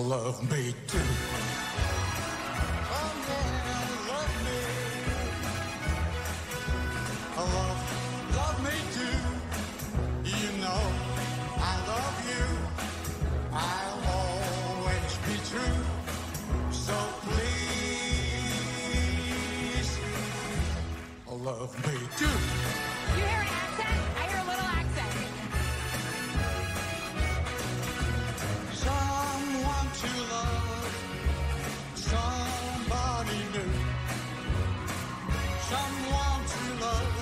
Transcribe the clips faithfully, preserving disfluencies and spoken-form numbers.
love me too. Oh yeah, love me. Love, love me too. You know I love you. I'll always be true. So please, love me too. You hear an accent? I hear a little accent. Someone to love, somebody new. Someone to love,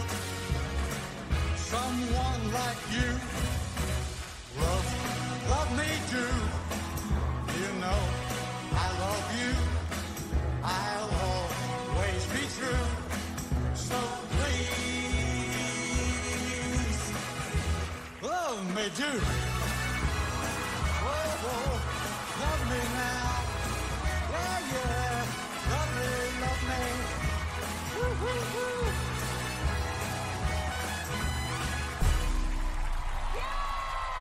someone like you. Love, love me too. You know I love you. I'll always be true. So please, love me too.